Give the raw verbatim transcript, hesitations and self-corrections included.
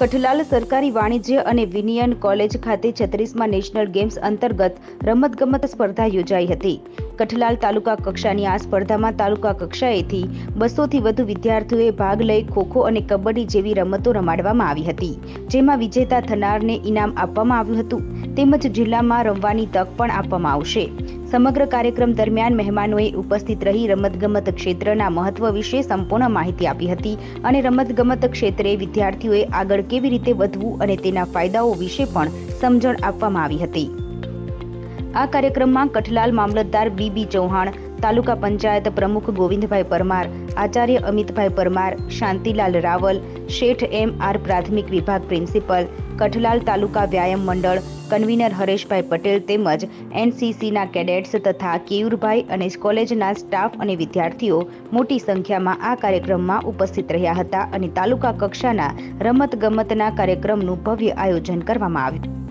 કઠલાલ સરકારી વાણિજ્ય અને વિનિયન કોલેજ ખાતે છત્રીસમાં નેશનલ ગેમ્સ અંતર્ગત રમતગમત સ્પર્ધા યોજાઈ હતી। કઠલાલ તાલુકા કક્ષાની આ સ્પર્ધામાં તાલુકા કક્ષાએથી બસોથી વધુ વિદ્યાર્થીઓએ ભાગ લઈ ખોખો અને કબડ્ડી જેવી રમતો રમાડવામાં આવી હતી, જેમાં વિજેતા થનારને ઇનામ આપવામાં આવ્યું હતું તેમજ જિલ્લામાં રમવાની તક પણ આપવામાં આવશે। સમગ્ર કાર્યક્રમ દરમિયાન મહેમાનોએ ઉપસ્થિત રહી રમતગમત ક્ષેત્રના મહત્વ વિશે સંપૂર્ણ માહિતી આપી હતી અને રમતગમત ક્ષેત્રે વિદ્યાર્થીઓએ આગળ કેવી રીતે વધવું અને તેના ફાયદાઓ વિશે પણ સમજણ આપવામાં આવી હતી। આ કાર્યક્રમમાં કઠલાલ મામલતદાર બી બી ચૌહાણ, તાલુકા પંચાયત પ્રમુખ ગોવિંદભાઈ પરમાર, આચાર્ય અમિતભાઈ પરમાર, શાંતિલાલ રાવલ, શેઠ એમ આર પ્રાથમિક વિભાગ પ્રિન્સિપલ, કઠલાલ તાલુકા વ્યાયામ મંડળ કન્વીનર હરેશભાઈ પટેલ તેમજ એનસીસીના કેડેટ્સ તથા કેયુરભાઈ અને કોલેજના સ્ટાફ અને વિદ્યાર્થીઓ મોટી સંખ્યામાં આ કાર્યક્રમમાં ઉપસ્થિત રહ્યા હતા અને તાલુકા કક્ષાના રમતગમતના કાર્યક્રમનું ભવ્ય આયોજન કરવામાં આવ્યું।